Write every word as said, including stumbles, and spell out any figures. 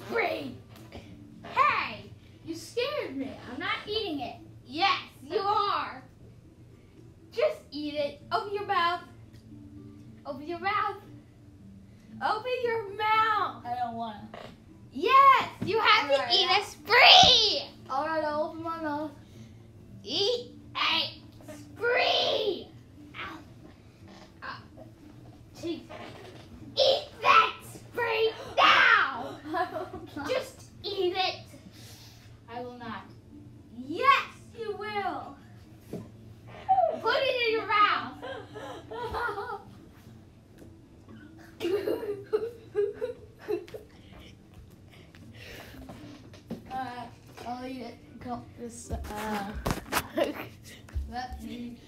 Spree! Hey! You scared me. I'm not eating it. Yes, you are. Just eat it. Open your mouth. Open your mouth. Open your mouth. I don't want to. Yes, you have All to right, eat I- a spree. Alright, I'll open my mouth. Eat a spree. Ow. Ow. Jeez. Eat that spree now. I will not. Just eat it. I will not. Yes, you will. Put it in your mouth. Alright, I'll eat it. Come, this, uh, let me